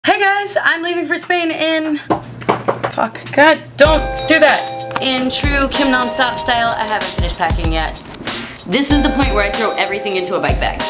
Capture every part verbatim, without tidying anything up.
Hey guys, I'm leaving for Spain in... Fuck. God, don't do that. In true Kym NonStop style, I haven't finished packing yet. This is the point where I throw everything into a bike bag.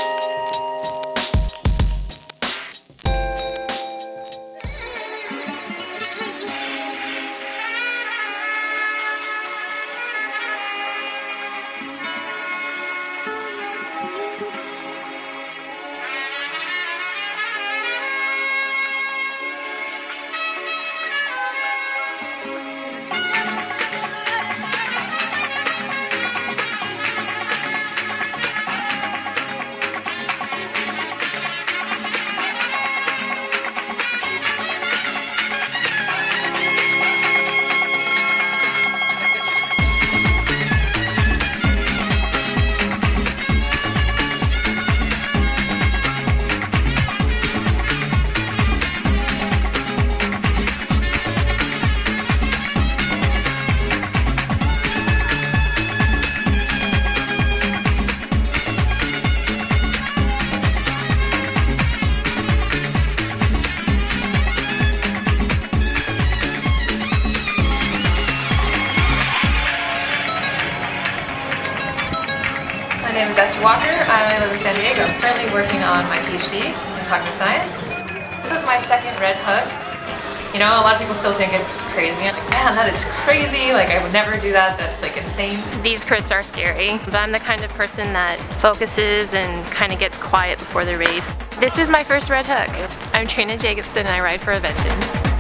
My name is Esther Walker. I live in San Diego. I'm currently working on my PhD in cognitive science. This is my second Red Hook. You know, a lot of people still think it's crazy. I'm like, man, that is crazy. Like, I would never do that. That's like insane. These crits are scary, but I'm the kind of person that focuses and kind of gets quiet before the race. This is my first Red Hook. I'm Trina Jacobson and I ride for Aventon.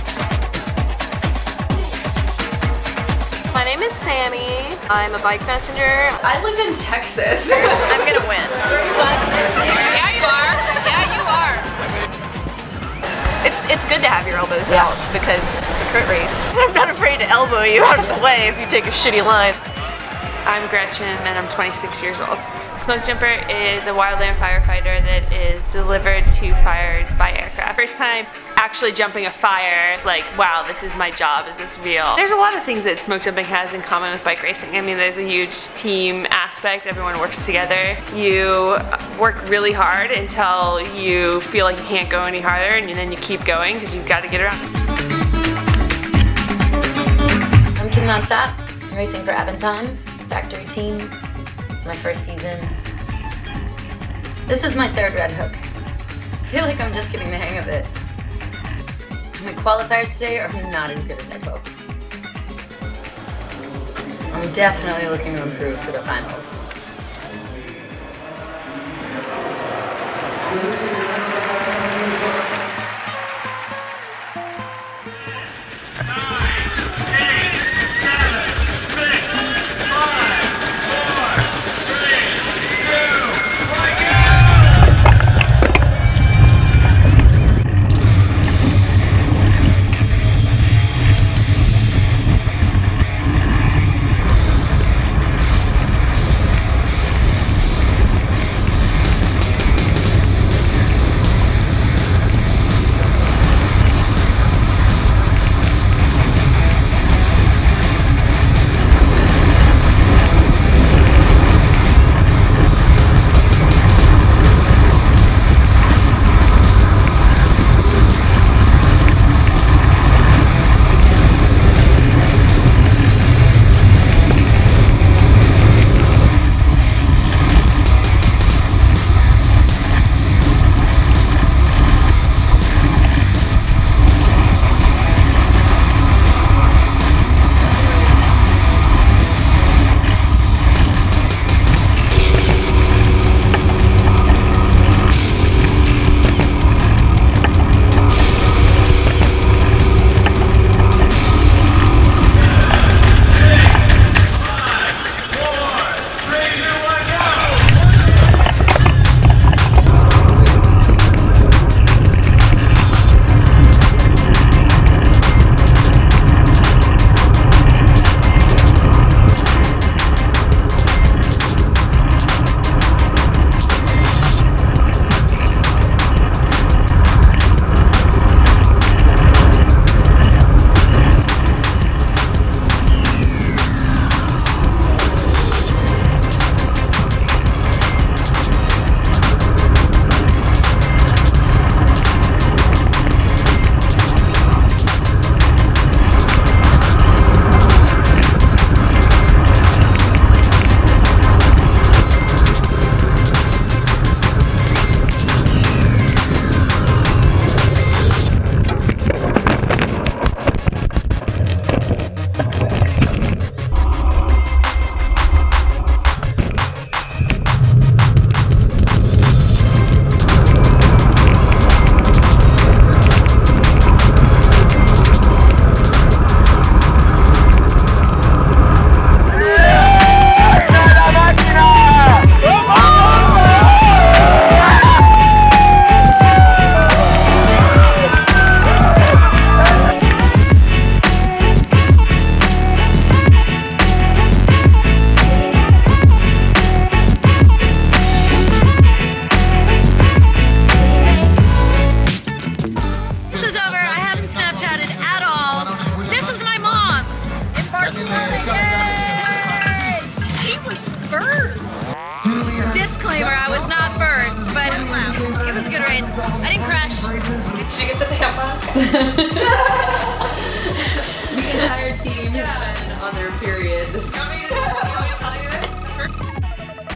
My name is Sammy. I'm a bike messenger. I live in Texas. I'm gonna win. Yeah, you are. Yeah, you are. It's it's good to have your elbows out because it's a crit race. I'm not afraid to elbow you out of the way if you take a shitty line. I'm Gretchen and I'm twenty-six years old. Smoke jumper is a wildland firefighter that is delivered to fires by aircraft. First time actually jumping a fire, it's like, wow, this is my job, is this real? There's a lot of things that smoke jumping has in common with bike racing. I mean, there's a huge team aspect, everyone works together. You work really hard until you feel like you can't go any harder, and then you keep going because you've got to get around. I'm Kym NonStop. I'm racing for Aventon Factory team. It's my first season. This is my third Red Hook. I feel like I'm just getting the hang of it. My qualifiers today are not as good as I'd hoped. I'm definitely looking to improve for the finals. guys. I didn't crash. Did you get the tampon? The entire team has been on their period this